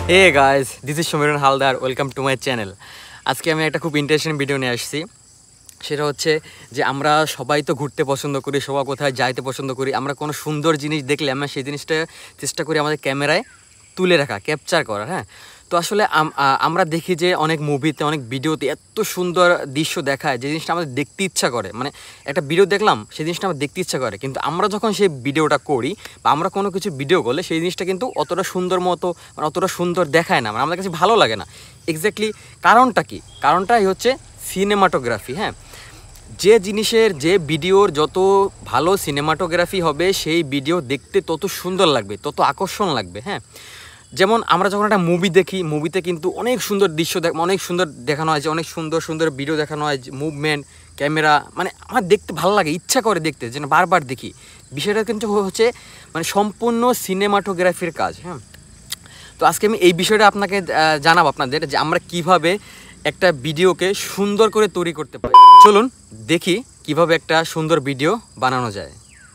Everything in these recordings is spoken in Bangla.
Hey guys, this is Shumiran Haldar. Welcome to my channel. আজকে আমি একটা খুব ইন্টারেস্টিং ভিডিও নিয়ে আসছি। সেটা হচ্ছে যে আমরা সবাই তো ঘুরতে পছন্দ করি, সবাই কোথায় যাইতে পছন্দ করি। আমরা কোনো সুন্দর জিনিস দেখলে আমরা সেই জিনিসটা চেষ্টা করি আমাদের ক্যামেরায় তুলে রাখা, ক্যাপচার করা। হ্যাঁ, তো আসলে আমরা দেখি যে অনেক মুভিতে, অনেক ভিডিওতে এত সুন্দর দৃশ্য দেখায় যে জিনিসটা আমাদের দেখতে ইচ্ছা করে। মানে একটা ভিডিও দেখলাম, সেই জিনিসটা আমার দেখতে ইচ্ছা করে, কিন্তু আমরা যখন সেই ভিডিওটা করি বা আমরা কোনো কিছু ভিডিও করলে সেই জিনিসটা কিন্তু অতটা সুন্দর মতো, মানে অতটা সুন্দর দেখায় না, মানে আমাদের কাছে ভালো লাগে না। এক্স্যাক্টলি কারণটা কি? কারণটাই হচ্ছে সিনেমাটোগ্রাফি। হ্যাঁ, যে জিনিসের, যে ভিডিওর যত ভালো সিনেমাটোগ্রাফি হবে সেই ভিডিও দেখতে তত সুন্দর লাগবে, তত আকর্ষণ লাগবে। হ্যাঁ, যেমন আমরা যখন একটা মুভি দেখি, মুভিতে কিন্তু অনেক সুন্দর দৃশ্য অনেক সুন্দর দেখানো হয়, যে অনেক সুন্দর সুন্দর ভিডিও দেখানো হয়, মুভমেন্ট, ক্যামেরা, মানে আমার দেখতে ভালো লাগে, ইচ্ছা করে দেখতে, যেন বারবার দেখি। বিষয়টা কিন্তু হচ্ছে মানে সম্পূর্ণ সিনেমাটোগ্রাফির কাজ। হ্যাঁ, তো আজকে আমি এই বিষয়টা আপনাকে জানাবো আপনাদের, যে আমরা কিভাবে একটা ভিডিওকে সুন্দর করে তৈরি করতে পারি। চলুন দেখি কিভাবে একটা সুন্দর ভিডিও বানানো যায়।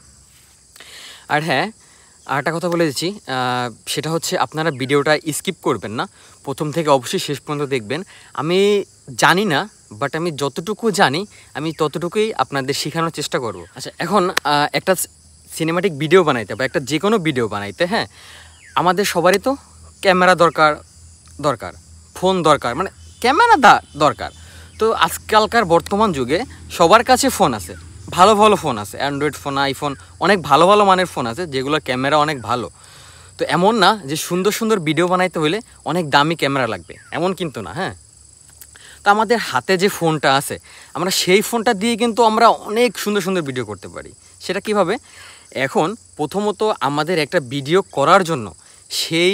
আর হ্যাঁ, আরেকটা কথা বলে দিচ্ছি, সেটা হচ্ছে আপনারা ভিডিওটা স্কিপ করবেন না, প্রথম থেকে অবশ্যই শেষ পর্যন্ত দেখবেন। আমি জানি না, বাট আমি যতটুকু জানি আমি ততটুকুই আপনাদের শেখানোর চেষ্টা করব। আচ্ছা, এখন একটা সিনেমাটিক ভিডিও বানাইতে বা একটা যে কোনো ভিডিও বানাইতে, হ্যাঁ, আমাদের সবারই তো ক্যামেরা দরকার, ফোন দরকার, মানে ক্যামেরা দরকার। তো আজকালকার বর্তমান যুগে সবার কাছে ফোন আছে, ভালো ভালো ফোন আছে, অ্যান্ড্রয়েড ফোন, আইফোন, অনেক ভালো ভালো মানের ফোন আছে যেগুলোর ক্যামেরা অনেক ভালো। তো এমন না যে সুন্দর সুন্দর ভিডিও বানাইতে হলে অনেক দামি ক্যামেরা লাগবে, এমন কিন্তু না। হ্যাঁ, তো আমাদের হাতে যে ফোনটা আছে, আমরা সেই ফোনটা দিয়ে কিন্তু আমরা অনেক সুন্দর সুন্দর ভিডিও করতে পারি। সেটা কিভাবে? এখন প্রথমত আমাদের একটা ভিডিও করার জন্য সেই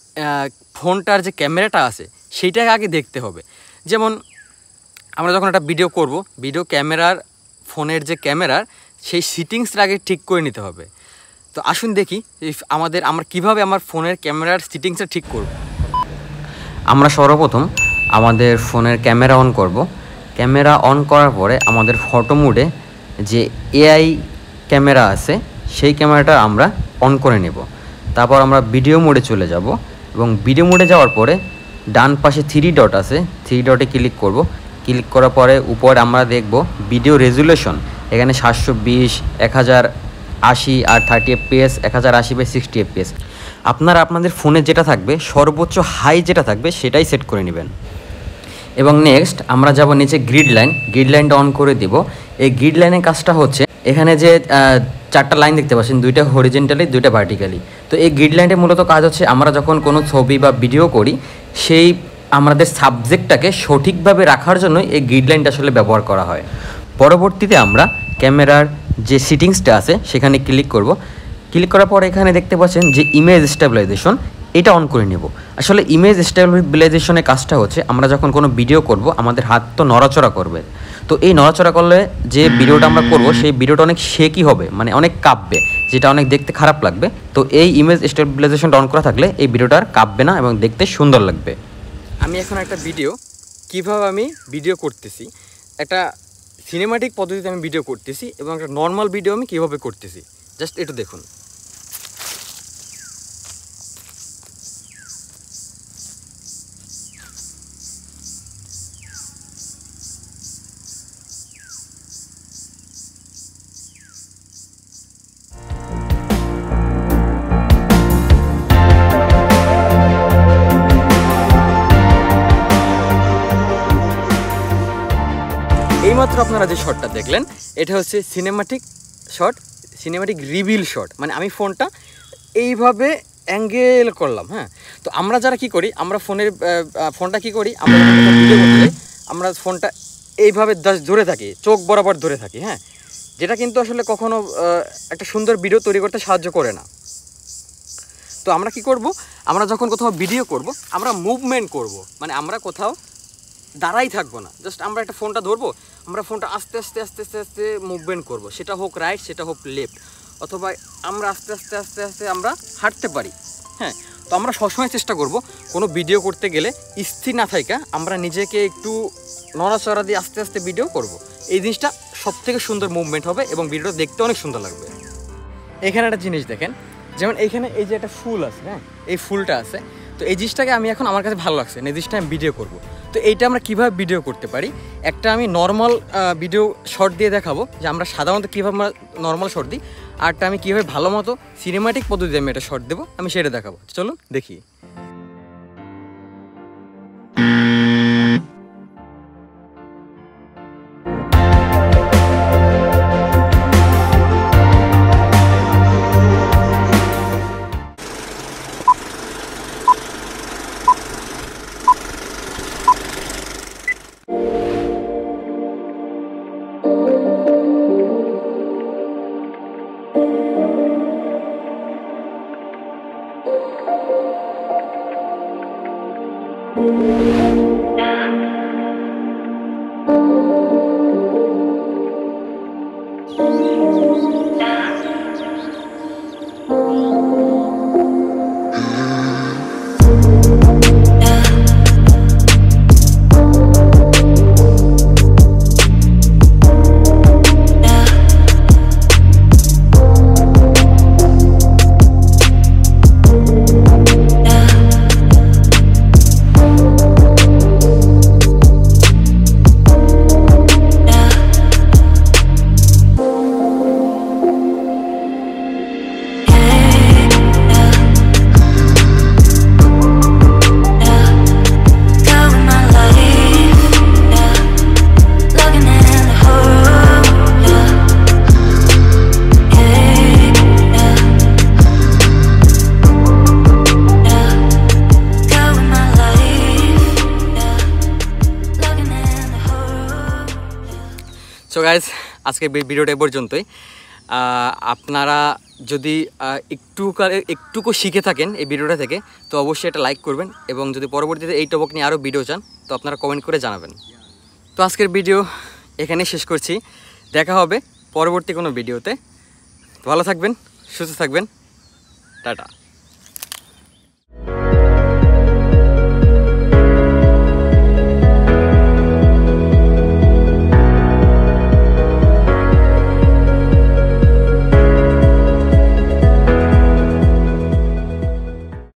ফোনটার যে ক্যামেরাটা আছে সেইটাকে আগে দেখতে হবে। যেমন আমরা যখন একটা ভিডিও করব, ভিডিও ক্যামেরার, ফোনের যে ক্যামেরার সেই সিটিংসটা আগে ঠিক করে নিতে হবে। তো আসুন দেখি আমরা কিভাবে আমার ফোনের ক্যামেরার সিটিংসটা ঠিক করব। আমরা সর্বপ্রথম আমাদের ফোনের ক্যামেরা অন করব। ক্যামেরা অন করার পরে আমাদের ফটো মোডে যে এআই ক্যামেরা আছে সেই ক্যামেরাটা আমরা অন করে নেব। তারপর আমরা ভিডিও মোডে চলে যাব, এবং ভিডিও মোডে যাওয়ার পরে ডান পাশে 3 ডট আছে, 3 ডটে ক্লিক করব। ক্লিক করার পরে উপরে আমরা দেখব ভিডিও রেজুলেশন। এখানে 720, 1080 আর 30 fps, 1080x60 fps। আপনারা আপনাদের ফোনে যেটা থাকবে, সর্বোচ্চ হাই যেটা থাকবে সেটাই সেট করে নেবেন। এবং নেক্সট আমরা যাব নিচে গ্রিড লাইনটা অন করে দিব। এই গ্রিড লাইনের কাজটা হচ্ছে, এখানে যে 4টা লাইন দেখতে পাচ্ছেন, 2টা হরিজেন্টালি, 2টা ভার্টিক্যালি। তো এই গ্রিড লাইনের মূলত কাজ হচ্ছে, আমরা যখন কোনো ছবি বা ভিডিও করি সেই আমাদের সাবজেক্টটাকে সঠিকভাবে রাখার জন্য এই গ্রিড লাইনটা আসলে ব্যবহার করা হয়। পরবর্তীতে আমরা ক্যামেরার যে সিটিংসটা আছে সেখানে ক্লিক করব। ক্লিক করার পর এখানে দেখতে পাচ্ছেন যে ইমেজ স্টেবিলাইজেশন, এটা অন করে নেব। আসলে ইমেজ স্টেবিলাইজেশনের কাজটা হচ্ছে, আমরা যখন কোনো ভিডিও করব আমাদের হাত তো নড়াচড়া করবে। তো এই নড়াচড়া করলে যে ভিডিওটা আমরা করব সেই ভিডিওটা অনেক শেকি হবে, মানে অনেক কাঁপবে, যেটা অনেক দেখতে খারাপ লাগবে। তো এই ইমেজ স্টেবিলাইজেশনটা অন করা থাকলে এই ভিডিওটা আর কাঁপবে না এবং দেখতে সুন্দর লাগবে। আমি এখন একটা কিভাবে আমি ভিডিও করতেছি, একটা সিনেমাটিক পদ্ধতিতে আমি ভিডিও করতেছি, এবং একটা নর্মাল ভিডিও আমি কীভাবে করতেছি, জাস্ট একটু দেখুন। এইমাত্র আপনারা যে শটটা দেখলেন, এটা হচ্ছে সিনেমাটিক রিভিল শট। মানে আমি ফোনটা এইভাবে অ্যাঙ্গেল করলাম। হ্যাঁ, তো আমরা যারা কি করি, আমরা ফোনটা কি করি, আমরা ভিডিও করতে আমরা ফোনটা এইভাবে ধরে থাকি, চোখ বরাবর ধরে থাকি। হ্যাঁ, যেটা কিন্তু আসলে কখনো একটা সুন্দর ভিডিও তৈরি করতে সাহায্য করে না। তো আমরা কি করব, আমরা যখন কোথাও ভিডিও করব আমরা মুভমেন্ট করব, মানে আমরা কোথাও দাঁড়াই থাকবো না, জাস্ট আমরা একটা ফোনটা ধরবো, আমরা ফোনটা আস্তে আস্তে আস্তে আস্তে আস্তে মুভমেন্ট করবো, সেটা হোক রাইট, সেটা হোক লেফট, অথবা আমরা আস্তে আস্তে আস্তে আস্তে আমরা হাঁটতে পারি। হ্যাঁ, তো আমরা সবসময় চেষ্টা করব কোনো ভিডিও করতে গেলে স্থির না থাকা, আমরা নিজেকে একটু নড়াচড়া দিয়ে আস্তে আস্তে ভিডিও করব। এই জিনিসটা সবথেকে সুন্দর মুভমেন্ট হবে এবং ভিডিওটা দেখতে অনেক সুন্দর লাগবে। এখানে একটা জিনিস দেখেন, যেমন এইখানে এই যে একটা ফুল আছে, হ্যাঁ এই ফুলটা আছে, তো এই জিনিসটাকে আমি এখন আমার কাছে ভালো লাগছে, এই জিনিসটা আমি ভিডিও করব। তো এইটা আমরা কীভাবে ভিডিও করতে পারি, একটা আমি নর্মাল ভিডিও শর্ট দিয়ে দেখাবো যে আমরা সাধারণত কীভাবে আমরা নর্মাল শর্ট দিই, আরটা আমি কীভাবে ভালো মতো সিনেমাটিক পদ্ধতিতে আমি এটা শর্ট দেবো, আমি সেটা দেখাবো। চলুন দেখি। সো গাইজ, আজকে ভিডিওটা এ পর্যন্তই। আপনারা যদি একটুকু শিখে থাকেন এই ভিডিওটা থেকে, তো অবশ্যই এটা লাইক করবেন, এবং যদি পরবর্তীতে এই টপিক নিয়ে আরও ভিডিও চান তো আপনারা কমেন্ট করে জানাবেন। তো আজকের ভিডিও এখানেই শেষ করছি, দেখা হবে পরবর্তী কোনো ভিডিওতে। ভালো থাকবেন, সুস্থ থাকবেন, টাটা।